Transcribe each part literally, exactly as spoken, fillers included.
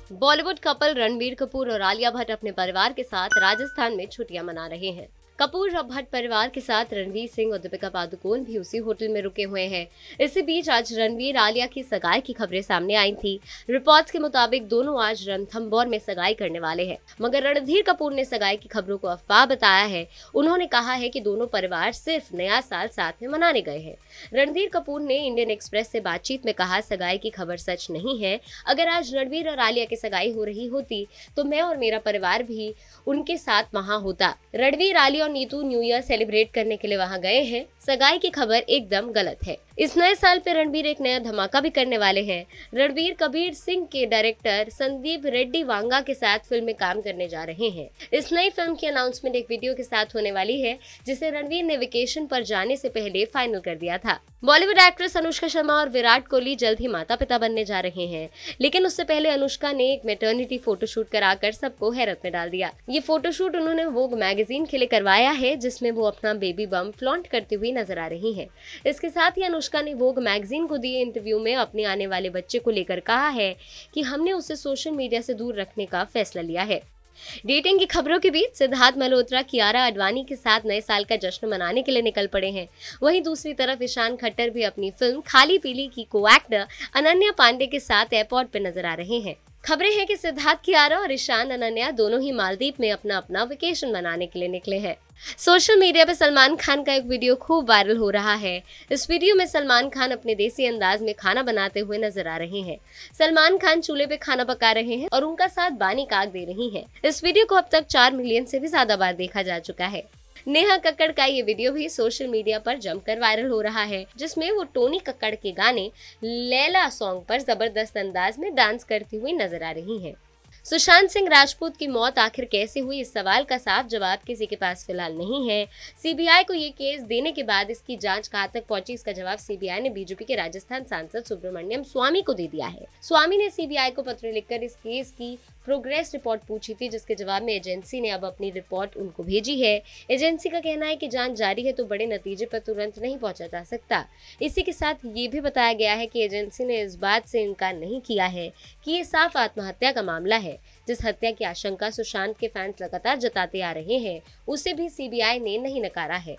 Bollywood couple Ranbir Kapoor और आलिया भट्ट अपने परिवार के साथ राजस्थान में छुट्टियां मना रहे हैं। कपूर और भट्ट परिवार के साथ रणवीर सिंह और दीपिका पादुकोण भी उसी होटल में रुके हुए हैं। इसी बीच आज रणवीर आलिया की सगाई की खबरें सामने आई थी। रिपोर्ट्स के मुताबिक दोनों आज रणथंभौर में सगाई करने वाले हैं, मगर रणधीर कपूर ने सगाई की खबरों को अफवाह बताया है। उन्होंने कहा है कि दोनों परिवार सिर्फ नया साल साथ में मनाने गए हैं। रणधीर कपूर ने इंडियन एक्सप्रेस से बातचीत में कहा, सगाई की खबर सच नहीं है। अगर आज रणवीर और आलिया की सगाई हो रही होती तो मैं और मेरा परिवार भी उनके साथ वहां होता। रणवीर, आलिया और नीतू न्यू ईयर सेलिब्रेट करने के लिए वहां गए हैं। सगाई की खबर एकदम गलत है। इस नए साल पे रणबीर एक नया धमाका भी करने वाले हैं। रणबीर कबीर सिंह के डायरेक्टर संदीप रेड्डी वांगा के साथ फिल्म में काम करने जा रहे हैं। इस नई फिल्म की अनाउंसमेंट एक वीडियो के साथ होने वाली है, जिसे रणबीर ने वेकेशन पर जाने से पहले फाइनल कर दिया था। बॉलीवुड एक्ट्रेस अनुष्का शर्मा और विराट कोहली जल्द ही माता पिता बनने जा रहे हैं, लेकिन उससे पहले अनुष्का ने एक मैटरनिटी फोटोशूट कराकर सबको हैरत में डाल दिया। ये फोटोशूट उन्होंने वोग मैगजीन के लिए करवाया है, जिसमें वो अपना बेबी बम फ्लॉन्ट करती हुई नजर आ रही हैं। इसके साथ ही अनुष्का ने वोग मैगजीन को दिए इंटरव्यू में अपने आने वाले बच्चे को लेकर कहा है कि हमने उसे सोशल मीडिया से दूर रखने का फैसला लिया है। डेटिंग की खबरों के बीच सिद्धार्थ मल्होत्रा कियारा आडवाणी के साथ नए साल का जश्न मनाने के लिए निकल पड़े हैं। वहीं दूसरी तरफ ईशान खट्टर भी अपनी फिल्म खाली पीली की को एक्टर अनन्या पांडे के साथ एयरपोर्ट पर नजर आ रहे हैं। खबरें हैं कि सिद्धार्थ, कियारा और ईशान अनन्या दोनों ही मालदीव में अपना अपना वेकेशन मनाने के लिए निकले हैं। सोशल मीडिया पे सलमान खान का एक वीडियो खूब वायरल हो रहा है। इस वीडियो में सलमान खान अपने देसी अंदाज में खाना बनाते हुए नजर आ रहे हैं। सलमान खान चूल्हे पे खाना पका रहे हैं और उनका साथ बानी काक दे रही हैं। इस वीडियो को अब तक चार मिलियन से भी ज्यादा बार देखा जा चुका है। नेहा कक्कड़ का ये वीडियो भी सोशल मीडिया पर जमकर वायरल हो रहा है, जिसमें वो टोनी कक्कड़ के गाने लैला सॉन्ग पर जबरदस्त अंदाज में डांस करती हुई नजर आ रही हैं। सुशांत सिंह राजपूत की मौत आखिर कैसे हुई, इस सवाल का साफ जवाब किसी के पास फिलहाल नहीं है। सीबीआई को ये केस देने के बाद इसकी जांच कहां तक पहुंची, इसका जवाब सीबीआई ने बीजेपी के राजस्थान सांसद सुब्रमण्यम स्वामी को दे दिया है। स्वामी ने सीबीआई को पत्र लिखकर इस केस की प्रोग्रेस रिपोर्ट पूछी थी, जिसके जवाब में एजेंसी ने अब अपनी रिपोर्ट उनको भेजी है। एजेंसी का कहना है कि जांच जारी है तो बड़े नतीजे पर तुरंत नहीं पहुंचा जा सकता। इसी के साथ ये भी बताया गया है कि एजेंसी ने इस बात से इनकार नहीं किया है कि ये साफ आत्महत्या का मामला है। जिस हत्या की आशंका सुशांत के फैंस लगातार जताते आ रहे हैं, उसे भी सीबीआई ने नहीं नकारा है।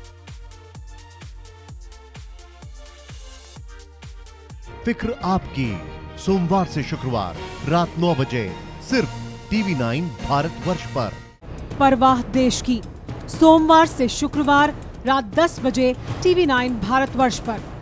फिक्र आपकी, सोमवार से शुक्रवार रात नौ बजे सिर्फ टीवी नाइन भारतवर्ष पर। परवाह देश की, सोमवार से शुक्रवार रात दस बजे टीवी नाइन भारतवर्ष पर।